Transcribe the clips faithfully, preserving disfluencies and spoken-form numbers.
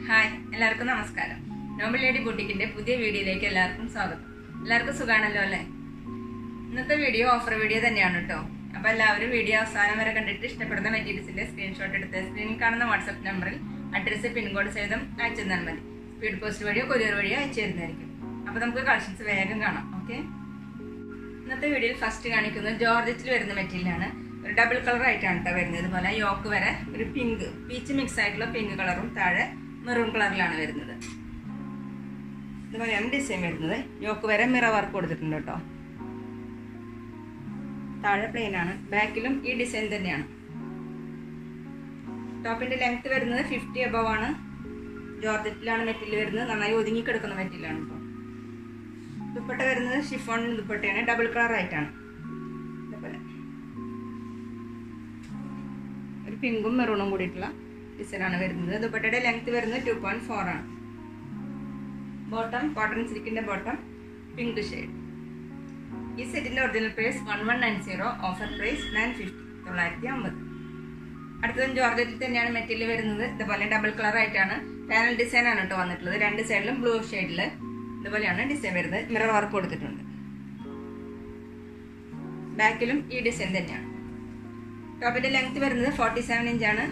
Hi, എല്ലാവർക്കും നമസ്കാരം. Nobel lady ബുട്ടിക്കിന്റെ പുതിയ വീഡിയോയിലേക്ക് എല്ലാവർക്കും സ്വാഗതം. എല്ലാവർക്കും സുഖാണല്ലോ അല്ലേ? ഇന്നത്തെ വീഡിയോ ഓഫർ വീഡിയോ തന്നെയാണ് കേട്ടോ. അപ്പൊ എല്ലാവരും വീഡിയോ അവസാനം വരെ കണ്ടിട്ട് ഇഷ്ടപ്പെടുന്ന മെറ്റീരിയൽസിന്റെ സ്ക്രീൻഷോട്ട് എടുത്ത് സ്ക്രീനിൽ കാണുന്ന വാട്സ്ആപ്പ് നമ്പറിൽ അഡ്രസ്സ് പിൻകോഡ് സഹിതം അയച്ചു തന്നാൽ മതി. സ്പീഡ് പോസ്റ്റ് വഴിയോ കൊറിയർ വഴിയോ അയച്ചു തരുന്നതായിരിക്കും. അപ്പൊ നമുക്ക് കളക്ഷൻസ് വേഗം കാണാം. ഓക്കെ, ഇന്നത്തെ വീഡിയോയിൽ ഫസ്റ്റ് കാണിക്കുന്നത് ജോർജറ്റിൽ വരുന്ന മെറ്റീരിയലാണ്. ഒരു ഡബിൾ കളർ ആയിട്ടാണ് കേട്ടോ വരുന്നത്. ഇതുപോലെ യോക്ക് വരെ ഒരു പിങ്ക് പീച്ച് മിക്സ് ആയിട്ടുള്ള പിങ്ക് കളറും താഴെ മെറൂൺ കളറിലാണ് വരുന്നത്. ഇതുപോലെയാണ് ഡിസൈൻ വരുന്നത്. യോക്ക് വരെ മിറർ വർക്ക് കൊടുത്തിട്ടുണ്ട് കേട്ടോ. താഴെ പ്ലെയിൻ ആണ്. ബാക്കിലും ഈ ഡിസൈൻ തന്നെയാണ്. ടോപ്പിന്റെ ലെങ്ത് വരുന്നത് ഫിഫ്റ്റി അബവ് ആണ്. ജോർജറ്റിലാണ് മെറ്റീരിയൽ വരുന്നത്. നന്നായി ഒതുങ്ങി കിടക്കുന്ന മെറ്റീരിയലാണ് കേട്ടോ. ദുപ്പട്ട വരുന്നത് ഷിഫോൺ ദുപ്പട്ടയാണ്. ഡബിൾ കളർ ആയിട്ടാണ്. ഇതുപോലെ ഒരു പിങ്കും മെറൂണും കൂടിയിട്ടുള്ള ഡിസൈനാണ് വരുന്നത്. ദുപ്പട്ടയുടെ ലെങ്ത് വരുന്നത് ടു പോയിന്റ് ഫോർ ആണ്. ബോട്ടം കോട്ടൺ സിൽക്കിന്റെ ബോട്ടം പിങ്ക് ഷെയ്ഡ്. ഈ സെറ്റിന്റെ original price one one nine zero, offer price nine fifty തൊള്ളായിരത്തി അമ്പത്. അടുത്തതും ജോർജറ്റിൽ തന്നെയാണ് മെറ്റീരിയൽ വരുന്നത്. ഇതുപോലെ ഡബിൾ കളർ ആയിട്ടാണ് പാനൽ ഡിസൈൻ ആണ് കേട്ടോ വന്നിട്ടുള്ളത്. രണ്ട് സൈഡിലും ബ്ലൂ ഷെയ്ഡില് ഇതുപോലെയാണ് ഡിസൈൻ വരുന്നത്. മിറർ വർക്ക് കൊടുത്തിട്ടുണ്ട്. ബാക്കിലും ഈ ഡിസൈൻ തന്നെയാണ്. ടോപ്പിന്റെ ലെങ്ത് വരുന്നത് ഫോർട്ടി സെവൻ ഇഞ്ചാണ്.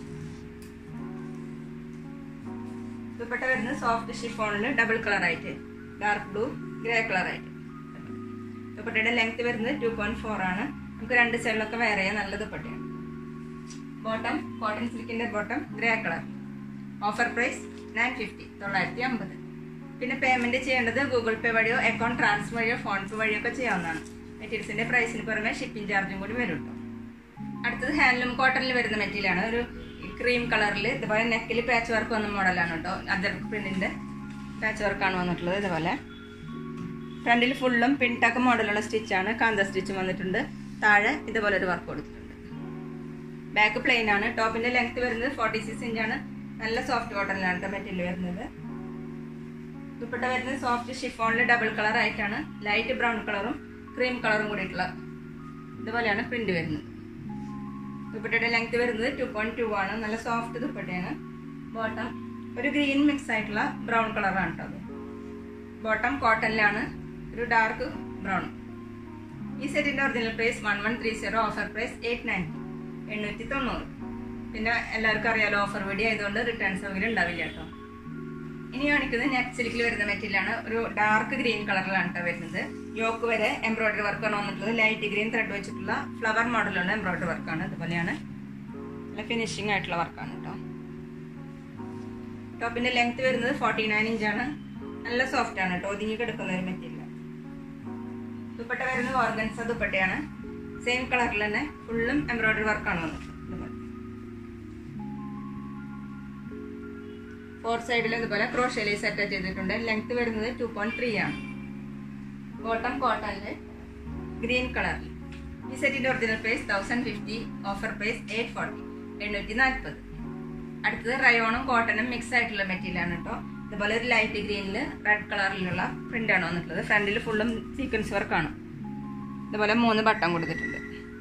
ദുപ്പട്ട വരുന്നത് സോഫ്റ്റ് ഷിഫോണിൽ ഡബിൾ കളർ ആയിട്ട് ഡാർക്ക് ബ്ലൂ ഗ്രേ കളർ ആയിട്ട്. ദുപ്പട്ടയുടെ ലെങ്ത് വരുന്നത് ടു പോയിന്റ് ഫോർ ആണ്. നമുക്ക് രണ്ട് സൈഡിലൊക്കെ വേറെ ചെയ്യാൻ നല്ല ദുപ്പട്ടയാണ്. ബോട്ടം കോട്ടൺ സിൽക്കിന്റെ bottom grey colour. Offer price nine fifty തൊള്ളായിരത്തി അമ്പത്. പിന്നെ പേയ്മെന്റ് ചെയ്യേണ്ടത് ഗൂഗിൾ പേ വഴിയോ അക്കൗണ്ട് ട്രാൻസ്ഫർ വഴിയോ ഫോൺ പേ വഴിയോ ഒക്കെ ചെയ്യാവുന്നതാണ്. മെറ്റീരിയൽസിന്റെ പ്രൈസിന് പുറമെ ഷിപ്പിംഗ് ചാർജും കൂടി വരും കേട്ടോ. അടുത്തത് ഹാൻഡ്ലൂം കോട്ടണിൽ വരുന്ന മെറ്റീരിയലാണ്. ഒരു ക്രീം കളറിൽ ഇതുപോലെ നെക്കിൽ പാച്ച് വർക്ക് വന്ന മോഡലാണ് കേട്ടോ. അജർക്ക് പ്രിന്റിന്റെ പാച്ച് വർക്കാണ് വന്നിട്ടുള്ളത്. ഇതുപോലെ ഫ്രണ്ടിൽ ഫുള്ളും പിൻടക്ക് മോഡലുള്ള സ്റ്റിച്ചാണ്. കാന്ത സ്റ്റിച്ചും വന്നിട്ടുണ്ട്. താഴെ ഇതുപോലെ ഒരു വർക്ക് കൊടുത്തിട്ടുണ്ട്. ബാക്ക് പ്ലെയിൻ ആണ്. ടോപ്പിന്റെ ലെങ്ത് വരുന്നത് ഫോർട്ടി സിക്സ് ഇഞ്ചാണ്. നല്ല സോഫ്റ്റ് കോട്ടണിലാണ് കേട്ടോ മെറ്റീരിയൽ വരുന്നത്. ദുപ്പട്ട വരുന്നത് സോഫ്റ്റ് ഷിഫോണിൽ ഡബിൾ കളർ ആയിട്ടാണ്. ലൈറ്റ് ബ്രൗൺ കളറും ക്രീം കളറും കൂടിയിട്ടുള്ള ഇതുപോലെയാണ് പ്രിന്റ് വരുന്നത്. ദുപ്പട്ടയുടെ ലെങ്ത് വരുന്നത് ടു പോയിന്റ് ടു ആണ്. നല്ല സോഫ്റ്റ് ദുപ്പട്ടയാണ്. ബോട്ടം ഒരു ഗ്രീൻ മിക്സ് ആയിട്ടുള്ള ബ്രൗൺ കളറാണ് കേട്ടോ അത്. ബോട്ടം കോട്ടണിലാണ് ഒരു ഡാർക്ക് ബ്രൗൺ. ഈ സെറ്റിന്റെ original price one one three zero, offer price eight ninety എണ്ണൂറ്റി തൊണ്ണൂറ്. പിന്നെ എല്ലാവർക്കും അറിയാലോ ഓഫർ വീഡിയോ ആയതുകൊണ്ട് റിട്ടേൺ സൗകര്യം ഉണ്ടാവില്ല കേട്ടോ. ഇനി കാണിക്കുന്നത് നെറ്റ് സിൽക്കിൽ വരുന്ന മെറ്റീരിയലാണ്. ഒരു ഡാർക്ക് ഗ്രീൻ കളറിലാണ് കേട്ടോ വരുന്നത്. യോക്ക് വരെ എംബ്രോയിഡറി വർക്കാണ് വന്നിട്ടുള്ളത്. ലൈറ്റ് ഗ്രീൻ ത്രെഡ് വെച്ചിട്ടുള്ള ഫ്ലവർ മോഡലുള്ള എംബ്രോയിഡറി വർക്കാണ്. അതുപോലെയാണ് നല്ല ഫിനിഷിംഗ് ആയിട്ടുള്ള വർക്കാണ് കേട്ടോ. ടോപ്പിന്റെ ലെങ്ത് വരുന്നത് ഫോർട്ടി നയൻ ഇഞ്ചാണ്. നല്ല സോഫ്റ്റ് ആണ് കേട്ടോ. ഒതുങ്ങി കിടക്കുന്ന ഒരു മെറ്റീരിയൽ. ദുപ്പട്ട വരുന്നത് ഓർഗൻസ ദുപ്പട്ടയാണ്. സെയിം കളറിൽ തന്നെ ഫുള്ളും എംബ്രോയിഡറി വർക്കാണ് വന്നിട്ടുള്ളത്. ഫോർ സൈഡിൽ ഇതുപോലെ ക്രോഷ്യ ലേസ് അറ്റാച്ച് ചെയ്തിട്ടുണ്ട്. ലെങ്ത് വരുന്നത് ടു പോയിന്റ് ത്രീ ആണ്. ബോട്ടം കോട്ടണില് ഗ്രീൻ കളറിൽ. ഈ സെറ്റിന്റെ original price thousand fifty, offer price eight forty എണ്ണൂറ്റി നാൽപ്പത്. അടുത്തത് റയോണും കോട്ടണും മിക്സ് ആയിട്ടുള്ള മെറ്റീരിയൽ ആണ് കേട്ടോ. ഇതുപോലെ ഒരു ലൈറ്റ് ഗ്രീനിൽ റെഡ് കളറിലുള്ള പ്രിന്റ് ആണ് വന്നിട്ടുള്ളത്. ഫ്രണ്ടിൽ ഫുള്ളും സീക്വൻസ് വർക്കാണ്. ഇതുപോലെ മൂന്ന് ബട്ടൺ കൊടുത്തിട്ടുണ്ട്.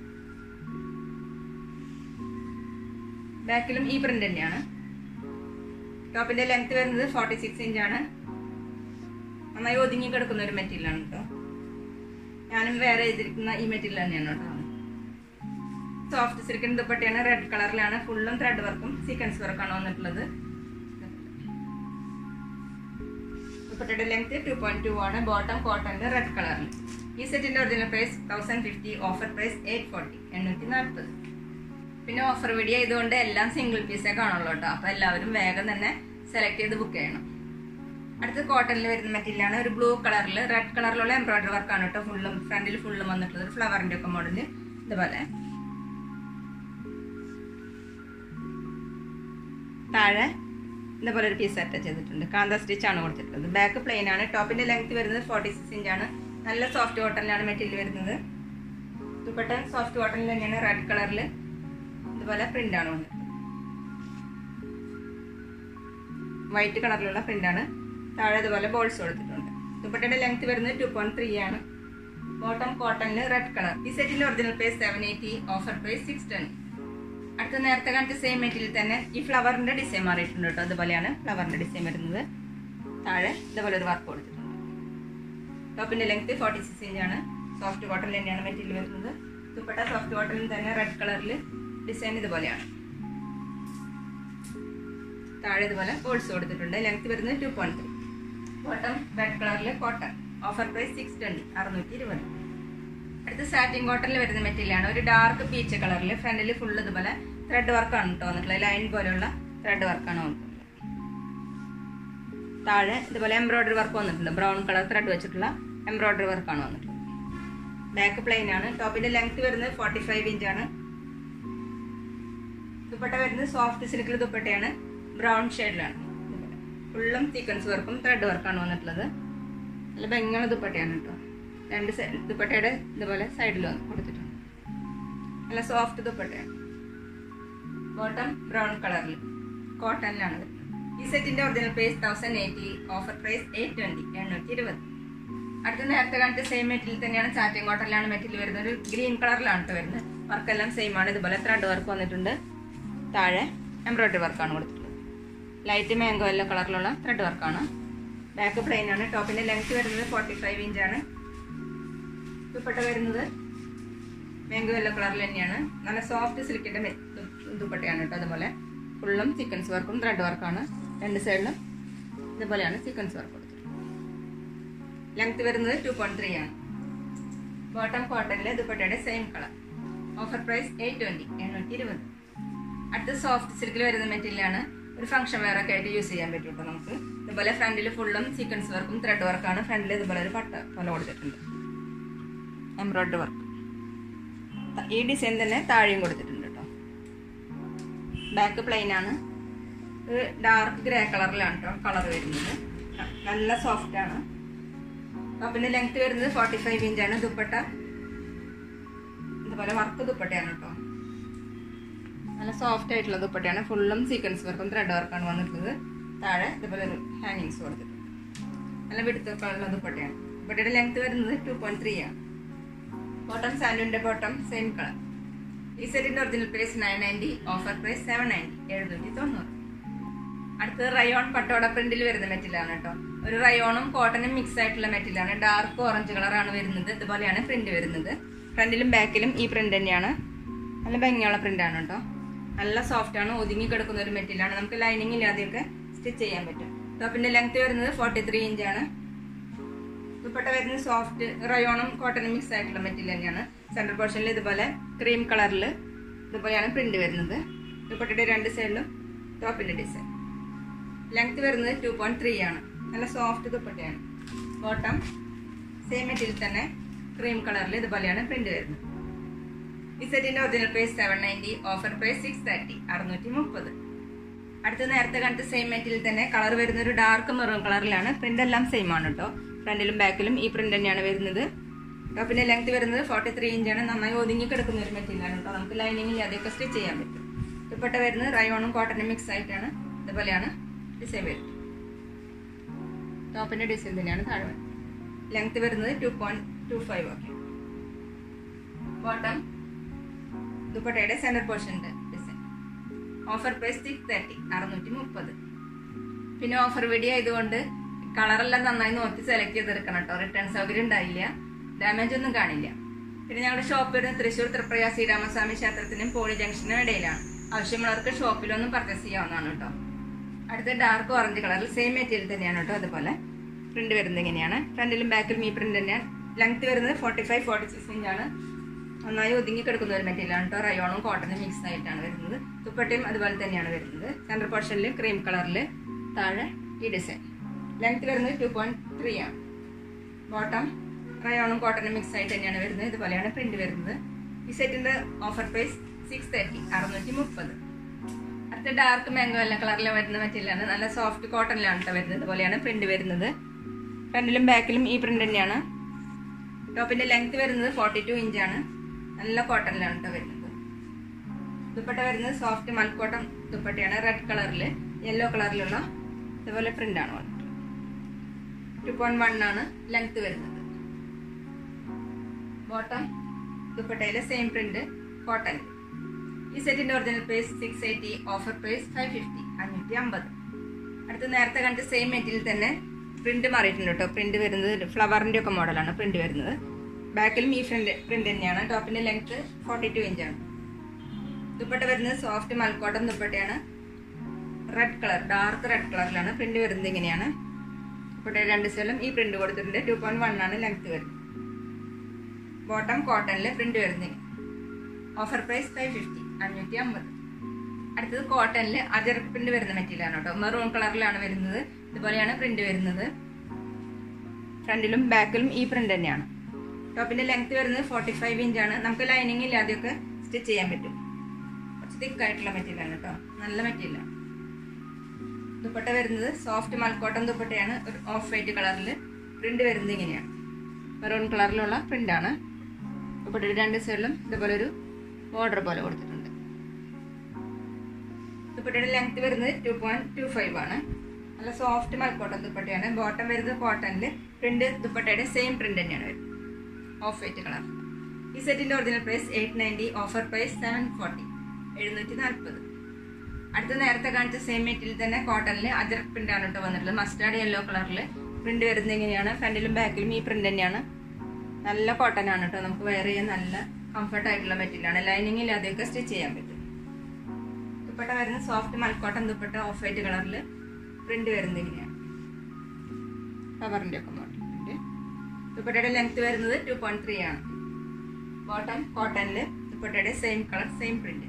ബാക്കിലും ഈ പ്രിന്റ് തന്നെയാണ്. ടോപ്പിന്റെ ലെങ്ത് വരുന്നത് ഫോർട്ടി സിക്സ് ഇഞ്ചാണ്. നന്നായി ഒതുങ്ങി കിടക്കുന്ന ഒരു മെറ്റീരിയൽ ആണ് കേട്ടോ. ഞാനും വേറെ ചെയ്തിരിക്കുന്ന ഈ മെറ്റീരിയൽ തന്നെയാണ് കേട്ടോ. സോഫ്റ്റ് സിൽക്കിൻ ദുപ്പട്ടയാണ്. റെഡ് കളറിലാണ്. ഫുള്ളും ത്രെഡ് വർക്കും സീക്വൻസ് വർക്കാണ് വന്നിട്ടുള്ളത്. ദുപ്പട്ടയുടെ ലെങ്ത് ടു പോയിന്റ് ടു ആണ്. ബോട്ടം കോട്ടണില് റെഡ് കളറിൽ. ഈ സെറ്റിന്റെ original price thousand fifty, offer price eight forty എണ്ണൂറ്റി നാൽപ്പത്. പിന്നെ ഓഫർ വീഡിയോ ഇതുകൊണ്ട് എല്ലാം സിംഗിൾ പീസേ കാണുള്ളൂ കേട്ടോ. അപ്പൊ എല്ലാവരും വേഗം തന്നെ സെലക്ട് ചെയ്ത് ബുക്ക് ചെയ്യണം. അടുത്ത് കോട്ടണിൽ വരുന്ന മെറ്റീരിയൽ ആണ്. ഒരു ബ്ലൂ കളറിൽ റെഡ് കളറിലുള്ള എംബ്രോയിഡറി വർക്കാണ് കേട്ടോ. ഫുള്ളും ഫ്രണ്ടിൽ ഫുള്ളും വന്നിട്ടുള്ളത്. ഫ്ലവറിന്റെ ഒക്കെ മോഡല് ഇതുപോലെ. താഴെ ഇതുപോലെ ഒരു പീസ് അറ്റാച്ച് ചെയ്തിട്ടുണ്ട്. കാന്ത സ്റ്റിച്ച് ആണ് കൊടുത്തിട്ടുള്ളത്. ബാക്ക് പ്ലെയിൻ ആണ്. ടോപ്പിന്റെ ലെങ്ത് വരുന്നത് ഫോർട്ടി സിക്സ് ഇഞ്ചാണ്. നല്ല സോഫ്റ്റ് കോട്ടണിലാണ് മെറ്റീരിയൽ വരുന്നത്. ദുപ്പട്ട സോഫ്റ്റ് കോട്ടണിൽ തന്നെയാണ്. റെഡ് കളറിൽ ഇതുപോലെ പ്രിന്റ് ആണ് വന്നത്. വൈറ്റ് കളറിലുള്ള പ്രിന്റ് ആണ്. താഴെ ഇതുപോലെ ബോൾസ് കൊടുത്തിട്ടുണ്ട്. ദുപ്പട്ടയുടെ ലെങ്ത് വരുന്നത് ടു പോയിന്റ് ത്രീ ആണ്. ബോട്ടം കോട്ടണിൽ റെഡ് കളർ. ഈ സെറ്റിന്റെ original price seven eighty, offer price six ten. അടുത്ത നേരത്തെ കാണിച്ച സെയിം മെറ്റീരിയൽ തന്നെ ഈ ഫ്ലവറിന്റെ ഡിസൈൻ മാറിയിട്ടുണ്ട് കേട്ടോ. അതുപോലെയാണ് ഫ്ലവറിന്റെ ഡിസൈൻ വരുന്നത്. താഴെ ഇതുപോലെ ഒരു വർക്ക് കൊടുത്തിട്ടുണ്ട്. ടോപ്പിന്റെ ലെങ്ത് ഫോർട്ടി സിക്സ് ഇഞ്ചാണ്. സോഫ്റ്റ് കോട്ടൺ തന്നെയാണ് മെറ്റീരിയൽ വരുന്നത്. ദുപ്പട്ട സോഫ്റ്റ് കോട്ടണിൽ തന്നെ റെഡ് കളറിൽ ഡിസൈൻ ഇതുപോലെയാണ്. താഴെ ഇതുപോലെ ബോൾസ് കൊടുത്തിട്ടുണ്ട്. ലെങ്ത് വരുന്നത് two point three. Bottom red കളറിൽ cotton. Offer price six twenty അറുന്നൂറ്റി ഇരുപത്. അടുത്ത് സാറ്റിൻ കോട്ടണിൽ വരുന്ന മെറ്റീരിയലാണ്. ഒരു ഡാർക്ക് പീച്ച് കളറിൽ ഫ്രണ്ടിൽ ഫുള്ള് ഇതുപോലെ ത്രെഡ് വർക്കാണ് കേട്ടോ വന്നിട്ടുള്ളത്. ലൈൻ പോലെയുള്ള ത്രെഡ് വർക്കാണ് വന്നിട്ടുള്ളത്. താഴെ ഇതുപോലെ എംബ്രോയിഡറി വർക്ക് വന്നിട്ടുണ്ട്. ബ്രൗൺ കളർ ത്രെഡ് വെച്ചിട്ടുള്ള എംബ്രോയിഡറി വർക്കാണ് വന്നിട്ടുള്ളത്. ബാക്ക് പ്ലെയിൻ ആണ്. ടോപ്പിന്റെ ലെങ്ത് വരുന്നത് ഫോർട്ടി ഫൈവ് ഇഞ്ചാണ്. ദുപ്പട്ട വരുന്നത് സോഫ്റ്റ് സിൽക്കിൽ ദുപ്പട്ടയാണ്. ബ്രൗൺ ഷെയ്ഡിലാണ്. ഫുള്ളും സീക്വൻസ് വർക്കും ത്രെഡ് വർക്കാണ് വന്നിട്ടുള്ളത്. നല്ല ഭംഗിയുള്ള ദുപ്പട്ടയാണ് കേട്ടോ. രണ്ട് സൈഡ് ദുപ്പട്ടയുടെ ഇതുപോലെ സൈഡിൽ കൊടുത്തിട്ടുണ്ട്. നല്ല സോഫ്റ്റ് ദുപ്പട്ടയാണ്. ബോട്ടം ബ്രൗൺ കളറിൽ കോട്ടണിലാണ് വരുന്നത്. ഈ സെറ്റിന്റെ original price thousand eighty. Offer price eight twenty എണ്ണൂറ്റി ഇരുപത്. അടുത്ത നേരത്തെ കാണിച്ച സെയിം മെറ്റീരിയൽ തന്നെയാണ്. സാറ്റിൻ കോട്ടണിലാണ് മെറ്റീരിയൽ വരുന്നത്. ഒരു ഗ്രീൻ കളറിലാണ് കേട്ടോ വരുന്നത്. വർക്കെല്ലാം സെയിം ആണ്. ഇതുപോലെ ത്രെഡ് വർക്ക് വന്നിട്ടുണ്ട്. താഴെ എംബ്രോയിഡറി വർക്കാണ് കൊടുത്തിട്ടുള്ളത്. ലൈറ്റ് മാംഗോ യെല്ലോ കളറിലുള്ള ത്രെഡ് വർക്കാണ്. ബാക്ക് പ്ലെയിൻ ആണ്. ടോപ്പിന്റെ ലെങ്ത് വരുന്നത് ഫോർട്ടി ഫൈവ് ഇഞ്ചാണ്. ദുപ്പട്ട വരുന്നത് മാംഗോ യെല്ലോ കളറിൽ തന്നെയാണ്. നല്ല സോഫ്റ്റ് സിൽക്കിന്റെ ദുപ്പട്ടയാണ് കേട്ടോ. അതുപോലെ ഫുള്ളും സീക്വൻസ് വർക്കും ത്രെഡ് വർക്കാണ്. രണ്ട് സൈഡിലും ഇതുപോലെയാണ് സീക്വൻസ് വർക്ക് കൊടുത്തിട്ടുള്ളത്. ലെങ്ത് വരുന്നത് ടു പോയിന്റ് ത്രീ ആണ്. ബോട്ടം കോട്ടണിലെ ദുപ്പട്ടയുടെ same colour. Offer price eight twenty എണ്ണൂറ്റി ഇരുപത്. അടുത്ത സോഫ്റ്റ് സിൽക്കിൽ വരുന്ന മെറ്റീരിയലാണ്. ഒരു ഫംഗ്ഷൻ വെയർ ഒക്കെ ആയിട്ട് യൂസ് ചെയ്യാൻ പറ്റും കേട്ടോ നമുക്ക്. ഇതുപോലെ ഫ്രണ്ടിൽ ഫുള്ളും സീക്വൻസ് വർക്കും ത്രെഡ് വർക്കാണ്. ഫ്രണ്ടിൽ ഇതുപോലെ ഒരു പട്ട പോലെ കൊടുത്തിട്ടുണ്ട്. Embroidery work. ഈ ഡിസൈൻ തന്നെ താഴെയും കൊടുത്തിട്ടുണ്ട് കേട്ടോ. ബാക്ക് പ്ലെയിൻ ആണ്. ഒരു ഡാർക്ക് ഗ്രേ കളറിലാണ് കേട്ടോ കളർ വരുന്നത്. നല്ല സോഫ്റ്റ് ആണ്. ടോപ്പിന്റെ ലെങ്ത് വരുന്നത് ഫോർട്ടി ഫൈവ് ഇഞ്ചാണ്. ദുപ്പട്ട ഇതുപോലെ വർക്ക് ദുപ്പട്ടയാണ് കേട്ടോ. നല്ല സോഫ്റ്റ് ആയിട്ടുള്ള ദുപ്പട്ടയാണ്. ഫുള്ളും സീക്വൻസ് വർക്കും ത്രെഡ് വർക്കാണ് വന്നിട്ടുള്ളത്. താഴെ ഇതുപോലെ ഒരു ഹാങ്ങിങ്സ് കൊടുത്തിട്ടുണ്ട്. നല്ല വിടുത്തൊക്കെ ഉള്ള ദുപ്പട്ടയാണ്. ദുപ്പട്ടയുടെ ലെങ്ത് വരുന്നത് ടു പോയിന്റ് ത്രീ ആണ്. ബോട്ടം സാൻഡുവിന്റെ ബോട്ടം സെയിം കളർ. ഈ സെറ്റിന്റെ original price nine ninety. Offer price seven ninety എഴുന്നൂറ്റി തൊണ്ണൂറ്. അടുത്തത് റയോൺ പട്ടോട പ്രിന്റിൽ വരുന്ന മെറ്റീരിയലാണ് കേട്ടോ. ഒരു റയോണും കോട്ടനും മിക്സ് ആയിട്ടുള്ള മെറ്റീരിയലാണ്. ഡാർക്ക് ഓറഞ്ച് കളറാണ് വരുന്നത്. ഇതുപോലെയാണ് പ്രിന്റ് വരുന്നത്. ഫ്രണ്ടിലും ബാക്കിലും ഈ പ്രിന്റ് തന്നെയാണ്. നല്ല ഭംഗിയുള്ള പ്രിന്റ് ആണ് കേട്ടോ. നല്ല സോഫ്റ്റ് ആണ്. ഒതുങ്ങി കിടക്കുന്ന ഒരു മെറ്റീരിയലാണ്. നമുക്ക് ലൈനിങ് ഇല്ലാതെയൊക്കെ സ്റ്റിച്ച് ചെയ്യാൻ പറ്റും. ടോപ്പിന്റെ ലെങ്ത് വരുന്നത് ഫോർട്ടി ത്രീ ഇഞ്ചാണ്. ദുപ്പട്ട വരുന്നത് സോഫ്റ്റ് റയോണും കോട്ടനും മിക്സ് ആയിട്ടുള്ള മെറ്റീരിയൽ തന്നെയാണ്. സെൻട്രൽ പോർഷനിൽ ഇതുപോലെ ക്രീം കളറിൽ ഇതുപോലെയാണ് പ്രിന്റ് വരുന്നത്. ദുപ്പട്ടയുടെ രണ്ട് സൈഡിലും ടോപ്പിന്റെ ഡിസൈൻ. ലെങ്ത് വരുന്നത് ടു പോയിന്റ് ത്രീ ആണ്. നല്ല സോഫ്റ്റ് ദുപ്പട്ടയാണ്. ബോട്ടം സെയിം മെറ്റീരിയൽ തന്നെ ക്രീം കളറിൽ ഇതുപോലെയാണ് പ്രിന്റ് വരുന്നത്. ഈ സെറ്റിന്റെ original price seven ninety. Offer price six thirty അറുന്നൂറ്റി മുപ്പത്. അടുത്ത നേരത്തെ കണ്ട സെയിം മെറ്റീരിയൽ തന്നെ കളർ വരുന്ന ഒരു ഡാർക്ക് മെറൂൺ കളറിലാണ്. പ്രിന്റ് എല്ലാം സെയിം ആണ് കേട്ടോ. ഫ്രണ്ടിലും ബാക്കിലും ഈ പ്രിന്റ് തന്നെയാണ് വരുന്നത്. ടോപ്പിന്റെ ലെങ്ത് വരുന്നത് ഫോർട്ടി ത്രീ ഇഞ്ചാണ്. നന്നായി ഒതുങ്ങി കിടക്കുന്ന ഒരു മെറ്റീരിയലാണ് കേട്ടോ. നമുക്ക് ലൈനിങ്ങിൽ അതൊക്കെ സ്റ്റിച്ച് ചെയ്യാൻ പറ്റും. ദുപ്പട്ട വരുന്നത് റയോണും കോട്ടനും മിക്സ് ആയിട്ടാണ്. ഇതുപോലെയാണ് ഡിസൈൻ വരുന്നത്. ടോപ്പിന്റെ ഡിസൈൻ തന്നെയാണ് താഴെ. ലെങ്ത് വരുന്നത് two point two five okay. Bottom ദുപ്പട്ടയുടെ സെന്റർ പോർഷന്റെ design. Offer price six thirty അറുന്നൂറ്റി മുപ്പത്. പിന്നെ ഓഫർ വീഡിയോ ആയതുകൊണ്ട് കളറെല്ലാം നന്നായി നോക്കി സെലക്ട് ചെയ്തെടുക്കണം കേട്ടോ. റിട്ടേൺ സൗകര്യം ഉണ്ടായില്ല. ഡാമേജ് ഒന്നും കാണില്ല. പിന്നെ ഞങ്ങളുടെ ഷോപ്പ് വരുന്നത് തൃശ്ശൂർ തൃപ്രയാർ ശ്രീരാമസ്വാമി ക്ഷേത്രത്തിനും പോളി ജംഗ്ഷനും ഇടയിലാണ്. ആവശ്യമുള്ളവർക്ക് ഷോപ്പിലൊന്നും പർച്ചേസ് ചെയ്യാവുന്നതാണ് കേട്ടോ. അടുത്ത ഡാർക്ക് ഓറഞ്ച് കളറിൽ സെയിം മെറ്റീരിയൽ തന്നെയാണ് കേട്ടോ. അതുപോലെ പ്രിന്റ് വരുന്നത് ഇങ്ങനെയാണ്. ഫ്രണ്ടിലും ബാക്കിലും ഈ പ്രിന്റ് തന്നെയാണ്. ലെങ്ത് വരുന്നത് ഫോർട്ടി ഫൈവ് ഫോർട്ടി സിക്സ് ഇഞ്ചാണ്. നന്നായി ഒതുങ്ങി കിടക്കുന്ന ഒരു മെറ്റീരിയലാണ് കേട്ടോ. റയോണും കോട്ടനും മിക്സ് ആയിട്ടാണ് വരുന്നത്. ദുപ്പട്ടയും അതുപോലെ തന്നെയാണ് വരുന്നത്. സെൻട്രൽ പോർഷനിൽ ക്രീം കളറിൽ താഴെ ഈ ഡിസൈൻ. ലെങ്ത് വരുന്നത് ടു പോയിന്റ് ത്രീ ആണ്. ബോട്ടം റയോണും കോട്ടനും മിക്സ് ആയിട്ട് തന്നെയാണ് വരുന്നത്. ഇതുപോലെയാണ് പ്രിന്റ് വരുന്നത്. ഈ സെറ്റിന്റെ ഓഫർ പ്രൈസ് സിക്സ് തേർട്ടി അറുന്നൂറ്റി മുപ്പത്. അടുത്ത ഡാർക്ക് മാംഗോ എല്ലാം കളറിൽ വരുന്ന മെറ്റീരിയലാണ്. നല്ല സോഫ്റ്റ് കോട്ടണിലാണ് കേട്ടോ വരുന്നത്. ഇതുപോലെയാണ് പ്രിന്റ് വരുന്നത്. ഫ്രണ്ടിലും ബാക്കിലും ഈ പ്രിന്റ് തന്നെയാണ്. ടോപ്പിന്റെ ലെങ്ത് വരുന്നത് ഫോർട്ടി ടു ഇഞ്ചാണ്. നല്ല കോട്ടണിലാണ് കേട്ടോ വരുന്നത്. ദുപ്പട്ട വരുന്നത് സോഫ്റ്റ് മൽക്കോട്ടൺ ദുപ്പട്ടയാണ്. റെഡ് കളറിൽ യെല്ലോ കളറിലുള്ള ഇതുപോലെ പ്രിന്റ് ആണ് വന്നിട്ട്. ടു പോയിന്റ് വൺ ആണ് ലെങ്ത് വരുന്നത്. ബോട്ടം ദുപ്പട്ടയിലെ സെയിം പ്രിന്റ് കോട്ടൺ. ഈ സെറ്റിന്റെ original price six eighty, offer price five fifty, അഞ്ഞൂറ്റി അമ്പത്. അടുത്ത് നേരത്തെ കണ്ട സെയിം മെറ്റീരിയൽ തന്നെ പ്രിന്റ് മാറിയിട്ടുണ്ട് കേട്ടോ. പ്രിന്റ് വരുന്നത് ഫ്ലവറിന്റെ ഒക്കെ മോഡലാണ് പ്രിന്റ് വരുന്നത്. ബാക്കിലും ഈ ഫ്രണ്ട് പ്രിന്റ് തന്നെയാണ്. ടോപ്പിന്റെ ലെങ്ത് ഫോർട്ടി ടു ഇഞ്ചാണ്. ദുപ്പട്ട വരുന്നത് സോഫ്റ്റ് മൽക്കോട്ടൺ ദുപ്പട്ടയാണ്. റെഡ് കളർ, ഡാർക്ക് റെഡ് കളറിലാണ് പ്രിന്റ് വരുന്നത്. ഇങ്ങനെയാണ് ദുപ്പട്ടയുടെ രണ്ട് സൈഡിലും ഈ പ്രിന്റ് കൊടുത്തിട്ടുണ്ട്. ടു പോയിന്റ് വൺ ആണ് ലെങ്ത് വരുന്നത്. ബോട്ടം കോട്ടണില് പ്രിന്റ് വരുന്നത്. ഓഫർ പ്രൈസ് ഫൈവ് ഫിഫ്റ്റി, അഞ്ഞൂറ്റി അമ്പത്. അടുത്തത് കോട്ടണില് അജറക് പ്രിന്റ് വരുന്ന മെറ്റീരിയലാണ് കേട്ടോ. മെറൂൺ കളറിലാണ് വരുന്നത്. ഇതുപോലെയാണ് പ്രിന്റ് വരുന്നത്. ഫ്രണ്ടിലും ബാക്കിലും ഈ പ്രിന്റ് തന്നെയാണ്. ടോപ്പിന്റെ ലെങ്ത് വരുന്നത് ഫോർട്ടി ഫൈവ് ഇഞ്ചാണ്. നമുക്ക് ലൈനിങ് ഇല്ലാതെയൊക്കെ സ്റ്റിച്ച് ചെയ്യാൻ പറ്റും. കുറച്ച് തിക്കായിട്ടുള്ള മെറ്റീരിയലാണ് കേട്ടോ. നല്ല മെറ്റീരിയലാണ്. ദുപ്പട്ട വരുന്നത് സോഫ്റ്റ് മൽക്കോട്ടൺ ദുപ്പട്ടയാണ്. ഒരു ഓഫ് വൈറ്റ് കളറിൽ പ്രിന്റ് വരുന്നത് ഇങ്ങനെയാണ്. മെറൂൺ കളറിലുള്ള പ്രിന്റാണ്. ദുപ്പട്ടയുടെ രണ്ട് സൈഡിലും ഇതുപോലെ ഒരു ബോർഡർ പോലെ കൊടുത്തിട്ടുണ്ട്. ദുപ്പട്ടയുടെ ലെങ്ത് വരുന്നത് ടു പോയിന്റ് ടു ഫൈവ് ആണ്. നല്ല സോഫ്റ്റ് മൽക്കോട്ടൺ ദുപ്പട്ടയാണ്. ബോട്ടം വരുന്നത് കോട്ടണില് പ്രിന്റ് ദുപ്പട്ടയുടെ സെയിം പ്രിന്റ് തന്നെയാണ് വരുന്നത്. Off white colour. ഈ സെറ്റിന്റെ original price eight ninety, offer price seven forty, എഴുന്നൂറ്റി നാൽപ്പത്. അടുത്ത നേരത്തെ കാണിച്ച സെയിം മെറ്റീരിയൽ തന്നെ കോട്ടണില് അജറക് പ്രിന്റ് ആണ് കേട്ടോ വന്നിട്ടുള്ളത്. മസ്റ്റാർഡ് യെല്ലോ കളറിൽ പ്രിന്റ് വരുന്നത് ഇങ്ങനെയാണ്. ഫ്രണ്ടിലും ബാക്കിലും ഈ പ്രിന്റ് തന്നെയാണ്. നല്ല കോട്ടൺ ആണ് കേട്ടോ. നമുക്ക് വെയർ ചെയ്യാൻ നല്ല കംഫർട്ട് ആയിട്ടുള്ള മെറ്റീരിയൽ ആണ്. ലൈനിങ് ഇല്ലാതെയൊക്കെ സ്റ്റിച്ച് ചെയ്യാൻ പറ്റും. ദുപ്പട്ട വരുന്നത് സോഫ്റ്റ് മൽക്കോട്ടൺ ദുപ്പട്ട ഓഫ് വൈറ്റ് കളറിൽ പ്രിന്റ് വരുന്നത് ഇങ്ങനെയാണ്. ഫ്ലവറിന്റെ ഒക്കെ മോഡൽ പ്രിന്റ്. ദുപ്പട്ടയുടെ ലെങ്ത് വരുന്നത് ടു പോയിന്റ് ത്രീ ആണ്. ബോട്ടം കോട്ടണില് ദുപ്പട്ടയുടെ same colour same print.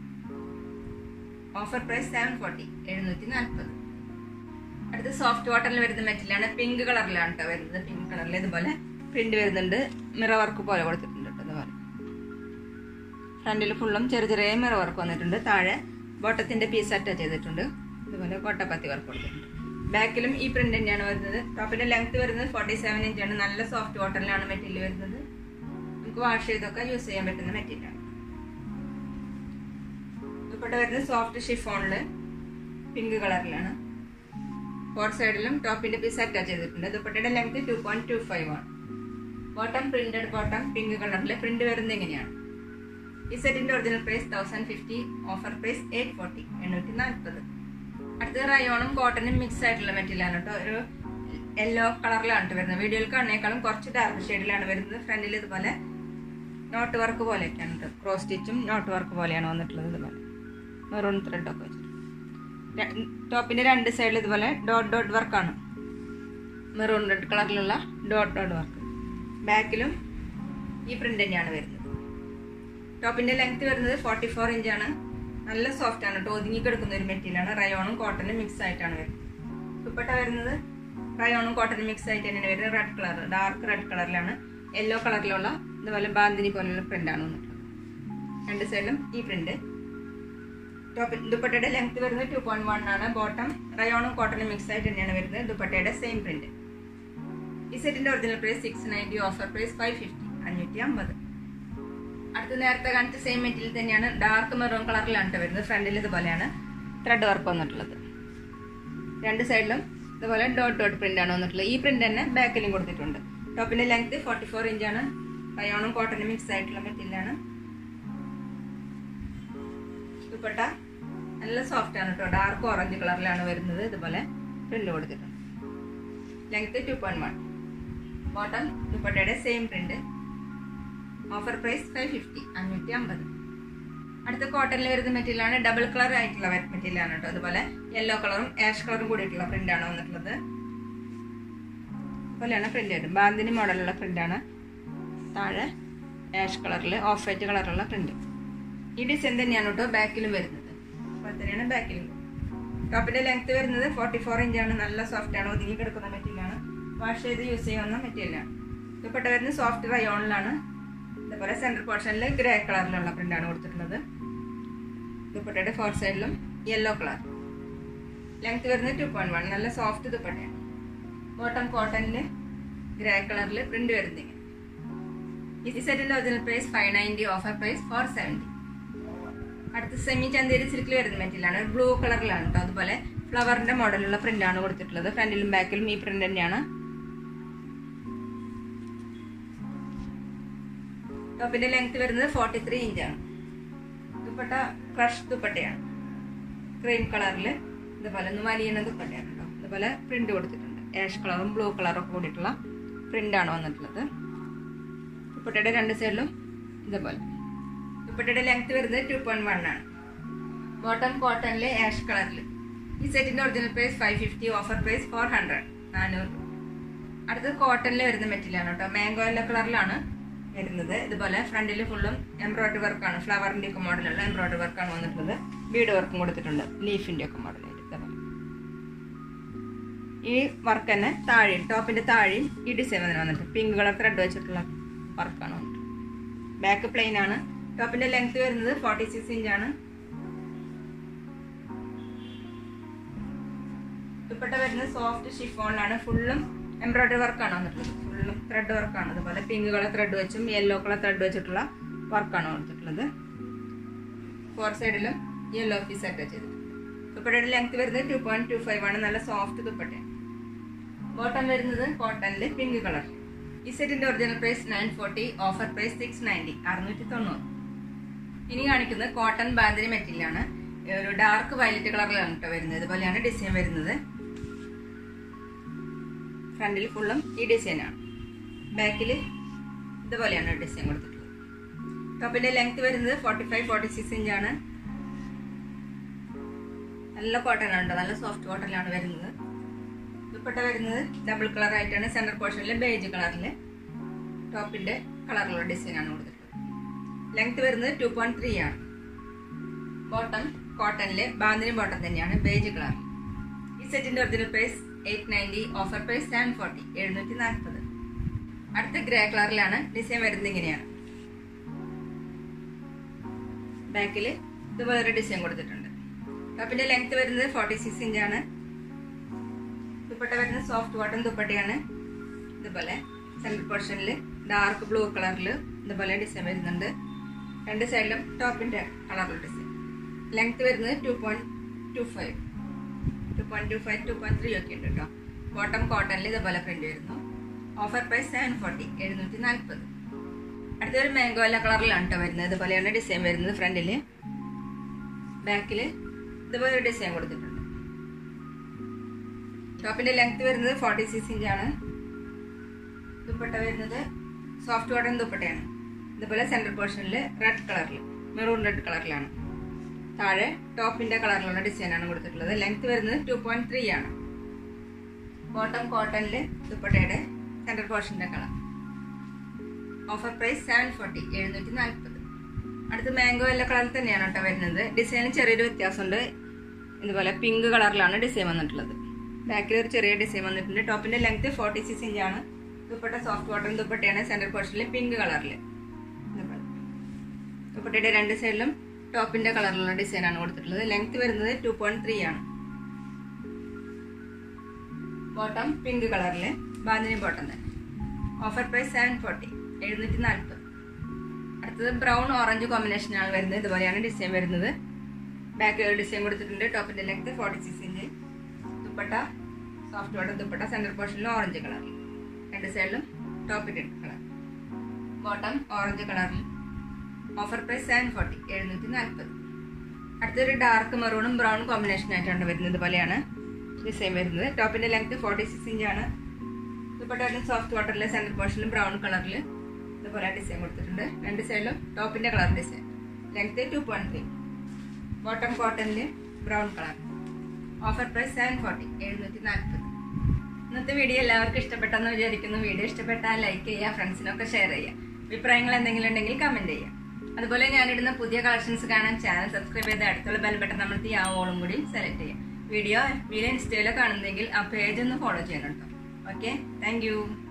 Offer price seven forty, എഴുന്നൂറ്റി നാൽപ്പത്. അടുത്ത് സോഫ്റ്റ് വാട്ടറിൽ വരുന്ന മെറ്റീരിയലാണ്. പിങ്ക് കളറിലാണ് കേട്ടോ വരുന്നത്. പിങ്ക് കളറിൽ ഇതുപോലെ പ്രിന്റ് വരുന്നുണ്ട്. മിറർ വർക്ക് പോലെ കൊടുത്തിട്ടുണ്ട് കേട്ടോ. ഇതുപോലെ ഫ്രണ്ടിൽ ഫുള്ളും ചെറിയ ചെറിയ മിറർ വർക്ക് വന്നിട്ടുണ്ട്. താഴെ ബോട്ടത്തിന്റെ പീസ് അറ്റാച്ച് ചെയ്തിട്ടുണ്ട്. ഇതുപോലെ കോട്ടപ്പത്തി വർക്ക് കൊടുത്തിട്ടുണ്ട്. ബാക്കിലും ഈ പ്രിന്റ് തന്നെയാണ് വരുന്നത്. ടോപ്പിന്റെ ലെങ്ത് വരുന്നത് ഫോർട്ടി സെവൻ ഇഞ്ചാണ്. നല്ല സോഫ്റ്റ് വാട്ടറിലാണ് മെറ്റീരിയൽ വരുന്നത്. നമുക്ക് വാഷ് ചെയ്തൊക്കെ യൂസ് ചെയ്യാൻ പറ്റുന്ന മെറ്റീരിയലാണ്. ദുപ്പട്ട വരുന്നത് സോഫ്റ്റ് ഷിഫോണില് പിങ്ക് കളറിലാണ്. ഫോർ സൈഡിലും ടോപ്പിന്റെ പീസ് അറ്റാച്ച് ചെയ്തിട്ടുണ്ട്. ദുപ്പട്ടയുടെ length two point two five ആണ്. ബോട്ടം പ്രിന്റഡ് ബോട്ടം പിങ്ക് കളറിൽ പ്രിന്റ് വരുന്നത് എങ്ങനെയാണ്. ഈ സെറ്റിന്റെ original price thousand fifty, offer price eight forty, എണ്ണൂറ്റി നാൽപ്പത്. അടുത്തത് റയോണും കോട്ടനും മിക്സ് ആയിട്ടുള്ള മെറ്റീരിയൽ ആണ് കേട്ടോ. ഒരു യെല്ലോ കളറിലാണ് വരുന്നത്. വീഡിയോയിൽ കാണുന്നേക്കാളും കുറച്ച് ഡാർക്ക് ഷെയ്ഡിലാണ് വരുന്നത്. ഫ്രണ്ടിൽ ഇതുപോലെ നോട്ട് വർക്ക് പോലെയൊക്കെയാണ് കേട്ടോ. ക്രോസ് സ്റ്റിച്ചും നോട്ട് വർക്ക് പോലെയാണ് വന്നിട്ടുള്ളത്. ഇതുപോലെ മെറൂൺ ത്രെഡ് ഒക്കെ വെച്ചിട്ട് ടോപ്പിന്റെ രണ്ട് സൈഡിൽ ഇതുപോലെ ഡോട്ട് ഡോട്ട് വർക്കാണ്. മെറൂൺ റെഡ് കളറിലുള്ള ഡോട്ട് ഡോട്ട് വർക്ക്. ബാക്കിലും ഈ പ്രിന്റ് തന്നെയാണ് വരുന്നത്. ടോപ്പിന്റെ ലെങ്ത് വരുന്നത് ഫോർട്ടി ഫോർ ഇഞ്ചാണ്. നല്ല സോഫ്റ്റ് ആണ് കേട്ടോ. ഒതുങ്ങി കിടക്കുന്ന ഒരു മെറ്റീരിയലാണ്. റയോണും കോട്ടനും മിക്സ് ആയിട്ടാണ് വരുന്നത്. ദുപ്പട്ട വരുന്നത് റയോണും കോട്ടനും മിക്സ് ആയിട്ട് തന്നെയാണ് വരുന്നത്. റെഡ് കളർ, ഡാർക്ക് റെഡ് കളറിലാണ്. യെല്ലോ കളറിലുള്ള ഇതുപോലെ ബാന്തിനി പോലുള്ള പ്രിന്റ് ആണ് വന്നിട്ടുള്ളത്. രണ്ട് സൈഡിലും ഈ പ്രിന്റ്. ടോപ്പ് ദുപ്പട്ടയുടെ ലെങ്ത് വരുന്നത് ടു പോയിന്റ് വൺ ആണ്. ബോട്ടം റയോണും കോട്ടനും മിക്സ് ആയിട്ട് തന്നെയാണ് വരുന്നത്. ദുപ്പട്ടയുടെ സെയിം പ്രിന്റ്. ഈ സെറ്റിന്റെ original price six ninety, offer price five fifty, അഞ്ഞൂറ്റി അമ്പത്. അടുത്ത നേരത്തെ കാണിച്ച സെയിം മെറ്റീരിയൽ തന്നെയാണ്. ഡാർക്ക് മെറൂൺ കളറിലാണ് വരുന്നത്. ഫ്രണ്ടിൽ ഇതുപോലെയാണ് ത്രെഡ് വർക്ക് വന്നിട്ടുള്ളത്. രണ്ട് സൈഡിലും ഇതുപോലെ ഡോട്ട് ഡോട്ട് പ്രിന്റ് ആണ് വന്നിട്ടുള്ളത്. ഈ പ്രിന്റ് തന്നെ ബാക്കിലും കൊടുത്തിട്ടുണ്ട്. ടോപ്പിന്റെ ലെങ്ത് ഫോർട്ടി ഫോർ ഇഞ്ചാണ്. റയോണും കോട്ടനും മിക്സ് ആയിട്ടുള്ള മെറ്റീരിയലാണ്. ദുപ്പട്ട നല്ല സോഫ്റ്റ് ആണ് കേട്ടോ. ഡാർക്ക് ഓറഞ്ച് കളറിലാണ് വരുന്നത്. ഇതുപോലെ പ്രിന്റ് കൊടുത്തിട്ടുണ്ട്. Length two point one. Bottom ദുപ്പട്ടയുടെ same print. Offer price five fifty, അഞ്ഞൂറ്റി അമ്പത്. അടുത്ത കോട്ടണിൽ വരുന്ന മെറ്റീരിയലാണ്. ഡബിൾ കളർ ആയിട്ടുള്ള മെറ്റീരിയലാണ് കേട്ടോ. അതുപോലെ യെല്ലോ കളറും ആഷ് കളറും കൂടിയിട്ടുള്ള പ്രിന്റ് ആണ് വന്നിട്ടുള്ളത്. അതുപോലെയാണ് പ്രിന്റ് വരുന്നത്. ബാന്തിനി മോഡലുള്ള പ്രിന്റ് ആണ്. താഴെ ആഷ് കളറിൽ ഓഫ് വൈറ്റ് കളറുള്ള പ്രിന്റ്. ഈ ഡിസൈൻ തന്നെയാണ് കേട്ടോ ബാക്കിലും വരുന്നത്. അതുപോലെ തന്നെയാണ് ബാക്കിലും. ടോപ്പിന്റെ ലെങ്ത് വരുന്നത് ഫോർട്ടി ഫോർ ഇഞ്ചാണ്. നല്ല സോഫ്റ്റ് ആണ്. ഒതുങ്ങി കിടക്കുന്ന മെറ്റീരിയലാണ്. വാഷ് ചെയ്ത് യൂസ് ചെയ്യാവുന്ന മെറ്റീരിയലാണ്. ദുപ്പട്ട വരുന്നത് സോഫ്റ്റ് റയോണിലാണ്. അതുപോലെ സെൻട്രൽ പോർഷനിൽ ഗ്രേ കളറിലുള്ള പ്രിന്റാണ് കൊടുത്തിട്ടുള്ളത്. ദുപ്പട്ടയുടെ ഫോർ സൈഡിലും യെല്ലോ കളർ. ലെങ്ത് വരുന്നത് ടു പോയിന്റ് വൺ. നല്ല സോഫ്റ്റ് ദുപ്പട്ടയാണ്. ബോട്ടം കോട്ടണിൽ ഗ്രേ കളറിൽ പ്രിന്റ് വരുന്നത്. ഈ സെറ്റിന്റെ original price five ninety, offer price four seventy. അടുത്ത സെമി ചന്തേരി സിൽക്കിൽ വരുന്ന മെറ്റീരിയലാണ്. ബ്ലൂ കളറിലാണ് കേട്ടോ. അതുപോലെ ഫ്ലവറിന്റെ മോഡലുള്ള പ്രിന്റ് ആണ് കൊടുത്തിട്ടുള്ളത്. ഫ്രണ്ടിലും ബാക്കിലും ഈ പ്രിന്റ് തന്നെയാണ്. ടോപ്പിന്റെ ലെങ്ത് വരുന്നത് ഫോർട്ടി ത്രീ ഇഞ്ചാണ്. ദുപ്പട്ട ക്രഷ് ദുപ്പട്ടയാണ്, ക്രീം കളറിൽ ഇതുപോലെ ഒന്ന് വലിയ ദുപ്പട്ടയാണ് കേട്ടോ. ഇതുപോലെ പ്രിന്റ് കൊടുത്തിട്ടുണ്ട്, ആഷ് കളറും ബ്ലൂ കളറും ഒക്കെ കൂടിയിട്ടുള്ള പ്രിന്റാണ് വന്നിട്ടുള്ളത്. ദുപ്പട്ടയുടെ രണ്ട് സൈഡിലും ഇതുപോലെ. ദുപ്പട്ടയുടെ ലെങ്ത് വരുന്നത് ടു പോയിന്റ് വൺ ആണ്. ബോട്ടം കോട്ടണില് ആഷ് കളറിൽ. ഈ സെറ്റിന്റെ original price five fifty, offer price four hundred, നാനൂറ്. അടുത്തത് കോട്ടണിൽ വരുന്ന മെറ്റീരിയലാണ് കേട്ടോ. മാംഗോ യെല്ലോ കളറിലാണ് വരുന്നത്. ഇതുപോലെ ഫ്രണ്ടിൽ ഫുള്ളും എംബ്രോയിഡറി വർക്കാണ്, ഫ്ലവറിന്റെ ഒക്കെ മോഡലുള്ള എംബ്രോയിഡറി വർക്കാണ് വന്നിട്ടുള്ളത്. ബീഡ് വർക്കും കൊടുത്തിട്ടുണ്ട്, ലീഫിന്റെ ഒക്കെ മോഡലായിട്ട്. ഈ വർക്ക് തന്നെ താഴെയും ടോപ്പിന്റെ താഴെയും ഈ ഡിസൈൻ വന്നിട്ട് പിങ്ക് കളർ ത്രെഡ് വെച്ചിട്ടുള്ള വർക്കാണ് വന്നിട്ട്. ബാക്ക് പ്ലെയിൻ ആണ്. ടോപ്പിന്റെ ലെങ്ത് വരുന്നത് ഫോർട്ടി സിക്സ് ഇഞ്ചാണ്. ദുപ്പട്ട വരുന്നത് സോഫ്റ്റ് ഷിഫോണിലാണ്. ഫുള്ളും എംബ്രോയിഡറി വർക്കാണ് വന്നിട്ടുള്ളത്, ഫുള്ളും ത്രെഡ് വർക്കാണ്. അതുപോലെ പിങ്ക് കളർ ത്രെഡ് വെച്ചും യെല്ലോ കളർ ത്രെഡ് വെച്ചിട്ടുള്ള വർക്കാണ് വന്നിട്ടുള്ളത്. ഫോർ സൈഡിലും യെല്ലോ പീസ് അറ്റാച്ച് ചെയ്തിട്ടുണ്ട്. ദുപ്പട്ടയുടെ ലെങ്ത് വരുന്നത് ടു പോയിന്റ് ടു ഫൈവ് ആണ്. നല്ല സോഫ്റ്റ് ദുപ്പട്ടയാണ്. ബോട്ടം വരുന്നത് കോട്ടണില് പിങ്ക് കളർ. ഈ സെറ്റിന്റെ original price nine forty, offer price six ninety, അറുന്നൂറ്റി തൊണ്ണൂറ്. ഇനി കാണിക്കുന്നത് കോട്ടൺ ബാന്തിനി മെറ്റീരിയൽ ആണ്. ഒരു ഡാർക്ക് വയലറ്റ് കളറിലാണ് കേട്ടോ വരുന്നത്. ഇതുപോലെയാണ് ഡിസൈൻ വരുന്നത്. ഫ്രണ്ടിൽ ഫുള്ളും ഈ ഡിസൈനാണ്. ബാക്കിൽ ഇതുപോലെയാണ് ഡിസൈൻ കൊടുത്തിട്ടുള്ളത്. ടോപ്പിന്റെ ലെങ്ത് വരുന്നത് ഫോർട്ടി ഫൈവ് ഫോർട്ടി സിക്സ് ഇഞ്ചാണ്. നല്ല കോട്ടൺ ആണ്, നല്ല സോഫ്റ്റ് കോട്ടണിലാണ് വരുന്നത്. ദുപ്പട്ട വരുന്നത് ഡബിൾ കളർ ആയിട്ടാണ്. സെന്റർ പോർഷനിൽ ബേജ് കളറിൽ ടോപ്പിന്റെ കളറിലുള്ള ഡിസൈൻ ആണ് കൊടുത്തിട്ടുള്ളത്. ലെങ്ത് വരുന്നത് ടു പോയിന്റ് ത്രീ ആണ്. ബോട്ടം കോട്ടണില് ബാന്തിനി ബോട്ടം തന്നെയാണ്, ബേജ് കളർ. ഈ സെറ്റിന്റെ original price eight ninety, offer price seven forty, എഴുന്നൂറ്റി നാൽപ്പത്. അടുത്ത ഗ്രേ കളറിലാണ് ഡിസൈൻ വരുന്നത്. ഇങ്ങനെയാണ്. ബാക്കിൽ ഇതുപോലെ ഒരു ഡിസൈൻ കൊടുത്തിട്ടുണ്ട്. ടോപ്പിന്റെ ലെങ്ത് വരുന്നത് ഫോർട്ടി സിക്സ് ഇഞ്ചാണ്. ദുപ്പട്ട വരുന്നത് സോഫ്റ്റ് കോട്ടൺ ദുപ്പട്ടയാണ്. ഇതുപോലെ സെന്റർ പോർഷനിൽ ഡാർക്ക് ബ്ലൂ കളറിൽ ഇതുപോലെ ഡിസൈൻ വരുന്നുണ്ട്. രണ്ട് സൈഡിലും ടോപ്പിന്റെ കളറിൽ ഡിസൈൻ. ലെങ്ത് വരുന്നത് two point two five two point two five two point three ഒക്കെ ഉണ്ട് കേട്ടോ. ബോട്ടം കോട്ടണിൽ ഇതുപോലെ പ്രിന്റ് വരുന്നു. ഓഫർ പ്രൈസ് സെവൻ ഫോർട്ടി, എഴുന്നൂറ്റി നാൽപ്പത്. അടുത്തൊരു മാംഗോ യെല്ലോ കളറിലാണ് കേട്ടോ വരുന്നത്. ഇതുപോലെയാണ് ഡിസൈൻ വരുന്നത്. ഫ്രണ്ടില് ബാക്കില് ഇതുപോലെ ഒരു ഡിസൈൻ കൊടുത്തിട്ടുണ്ട്. ടോപ്പിന്റെ ലെങ്ത് വരുന്നത് ഫോർട്ടി സിക്സ് ഇഞ്ചാണ്. ദുപ്പട്ട വരുന്നത് സോഫ്റ്റ് കോട്ടൺ ദുപ്പട്ടയാണ്. ഇതുപോലെ സെന്റർ പോർഷനിൽ റെഡ് കളറിൽ, മെറൂൺ റെഡ് കളറിലാണ്. താഴെ ടോപ്പിന്റെ കളറിലുള്ള ഡിസൈനാണ് കൊടുത്തിട്ടുള്ളത്. ലെങ്ത് വരുന്നത് ടു പോയിന്റ് ത്രീ ആണ്. ബോട്ടം കോട്ടണില് ദുപ്പട്ടയുടെ സെന്റർ പോർഷന്റെ colour. Offer price seven forty, എഴുന്നൂറ്റി നാൽപ്പത്. അടുത്ത് മാംഗോ യെല്ലോ കളറിൽ തന്നെയാണ് കേട്ടോ വരുന്നത്. ഡിസൈനിൽ ചെറിയൊരു വ്യത്യാസമുണ്ട്. ഇതുപോലെ പിങ്ക് കളറിലാണ് ഡിസൈൻ വന്നിട്ടുള്ളത്. ബാക്കിൽ ഒരു ചെറിയ ഡിസൈൻ വന്നിട്ടുണ്ട്. ടോപ്പിന്റെ ലെങ്ത് ഫോർട്ടി സിക്സ് ഇഞ്ചാണ്. ദുപ്പട്ട സോഫ്റ്റ് കോട്ടൺ ദുപ്പട്ടയാണ്. സെന്റർ പോർഷനിൽ പിങ്ക് കളറിൽ. ദുപ്പട്ടയുടെ രണ്ട് സൈഡിലും ടോപ്പിന്റെ കളറിലുള്ള ഡിസൈൻ ആണ് കൊടുത്തിട്ടുള്ളത്. ലെങ്ത് വരുന്നത് ടു പോയിന്റ് ത്രീ ആണ്. ബോട്ടം പിങ്ക് കളറിൽ ബാന്തിനി ബോട്ടം തന്നെ. ഓഫർ പ്രൈസ് സെവൻ ഫോർട്ടി, എഴുന്നൂറ്റി നാൽപ്പത്. അടുത്തത് ബ്രൗൺ ഓറഞ്ച് കോമ്പിനേഷനാണ് വരുന്നത്. ഇതുപോലെയാണ് ഡിസൈൻ വരുന്നത്. ബാക്കിൽ ഡിസൈൻ കൊടുത്തിട്ടുണ്ട്. ടോപ്പിന്റെ ലെങ്ത് ഫോർട്ടി സിക്സ് ഇഞ്ച്. ദുപ്പട്ട സോഫ്റ്റ് കോട്ടൺ ദുപ്പട്ട. സെന്റർ പോർഷനിൽ ഓറഞ്ച് കളറിൽ. രണ്ട് സൈഡിലും ടോപ്പിന്റെ കളർ. ബോട്ടം ഓറഞ്ച് കളറിൽ. ഓഫർ പ്രൈസ് സെവൻ ഫോർട്ടി, എഴുന്നൂറ്റി നാൽപ്പത്. അടുത്തൊരു ഡാർക്ക് മെറൂണും ബ്രൗൺ കോമ്പിനേഷൻ ആയിട്ടാണ് വരുന്നത്. ഇതുപോലെയാണ് ഡിസൈൻ വരുന്നത്. ടോപ്പിന്റെ ലെങ്ത് ഫോർട്ടി സിക്സ് ഇഞ്ചാണ്. ദുപ്പട്ട സോഫ്റ്റ് കോട്ടണിലെ സെന്റർ പോർഷനിൽ ബ്രൗൺ കളറിൽ ഇതുപോലെ ഡിസൈൻ കൊടുത്തിട്ടുണ്ട്. രണ്ട് സൈഡിലും ടോപ്പിന്റെ colour design. Length two point three. Bottom കോട്ടണില് brown colour. Offer price seven forty, എഴുന്നൂറ്റി നാൽപ്പത്. ഇന്നത്തെ വീഡിയോ എല്ലാവർക്കും ഇഷ്ടപ്പെട്ടെന്ന് വിചാരിക്കുന്നു. വീഡിയോ ഇഷ്ടപ്പെട്ടാൽ ലൈക്ക് ചെയ്യുക, ഫ്രണ്ട്സിനൊക്കെ ഷെയർ ചെയ്യുക. അഭിപ്രായങ്ങൾ എന്തെങ്കിലും ഉണ്ടെങ്കിൽ കമന്റ് ചെയ്യുക. അതുപോലെ ഞാനിടുന്ന പുതിയ കളക്ഷൻസ് കാണാൻ ചാനൽ സബ്സ്ക്രൈബ് ചെയ്ത് അടുത്തുള്ള ബെൽ ബട്ടൺ അമർത്തി ആ ഓളും കൂടി സെലക്ട് ചെയ്യാം. വീഡിയോ എഫ് ബിയിലെ ഇൻസ്റ്റയിലോ കാണുന്നെങ്കിൽ ആ പേജ് ഒന്ന് ഫോളോ ചെയ്യണം കേട്ടോ. Okay, thank U.